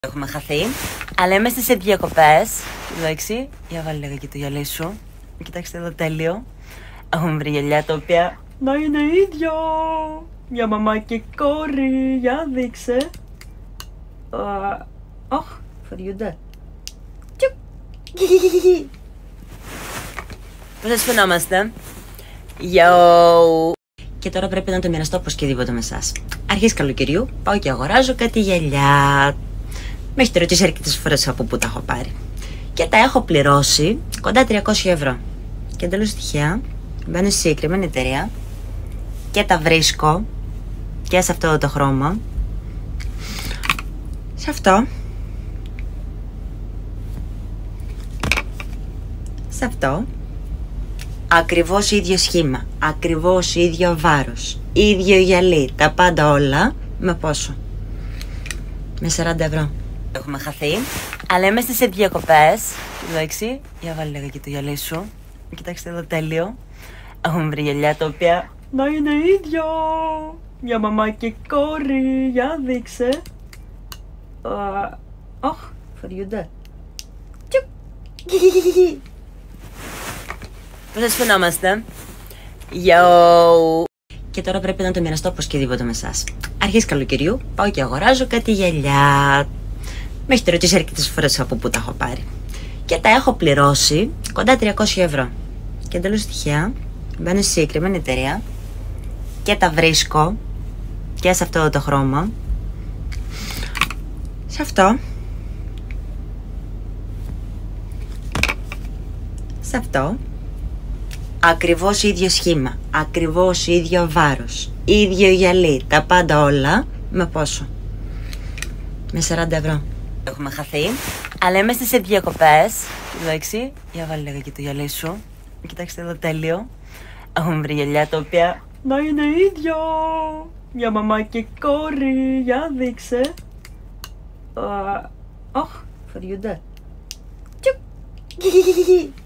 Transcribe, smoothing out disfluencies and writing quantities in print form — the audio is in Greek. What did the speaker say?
Έχουμε χαθεί, αλλά είμαστε σε διακοπές. Εντάξει, για βάλε λίγα και το γυαλί σου. Κοιτάξτε εδώ, τέλειο. Έχουμε βρει γυαλιά τα οποία να είναι ίδιο. Για μαμά και κόρη, για δείξε. Αχ, φοριούνται. Πώς σας φαινόμαστε? Yo. Και τώρα πρέπει να το μοιραστώ οπωσδήποτε με εσάς. Αρχές καλοκαιριού πάω και αγοράζω κάτι γυαλιά. Με έχετε ρωτήσει αρκετές φορές από πού τα έχω πάρει. Και τα έχω πληρώσει κοντά 300 ευρώ. Και εντελώς τυχαία μπαίνω στη συγκεκριμένη εταιρεία και τα βρίσκω και σε αυτό το χρώμα. Σε αυτό. Σε αυτό. Ακριβώς ίδιο σχήμα. Ακριβώς ίδιο βάρος. Ίδιο γυαλί. Τα πάντα όλα. Με πόσο? Με 40 ευρώ. Έχουμε χαθεί, αλλά είμαστε σε διακοπές. Εντάξει, για βάλε λίγα και το γυαλί σου. Κοιτάξτε εδώ, τέλειο. Έχουμε βρει γυαλιά τα οποία να είναι ίδιο. Για μαμά και κόρη, για δείξε. Αχ, φοριούνται. Πώς σας φαινόμαστε? Yo. Και τώρα πρέπει να το μοιραστώ οπωσδήποτε με εσάς. Αρχές καλοκαιριού πάω και αγοράζω κάτι γυαλιά. Με έχετε ρωτήσει αρκετές φορές από πού τα έχω πάρει. Και τα έχω πληρώσει κοντά 300 ευρώ. Και εντελώς τυχαία μπαίνω στη συγκεκριμένη εταιρεία και τα βρίσκω και σε αυτό το χρώμα. Σε αυτό. Σε αυτό. Ακριβώς ίδιο σχήμα. Ακριβώς ίδιο βάρος. Ίδιο γυαλί. Τα πάντα όλα. Με πόσο? Με 40 ευρώ. Έχουμε χαθεί, αλλά είμαστε σε διακοπές. Εντάξει, για βάλε λίγα και το γυαλί σου. Κοιτάξτε εδώ, τέλειο. Έχουμε βρει γυαλιά τα οποία να είναι ίδιο. Για μαμά και κόρη, για δείξε. Αχ, φοριούνται.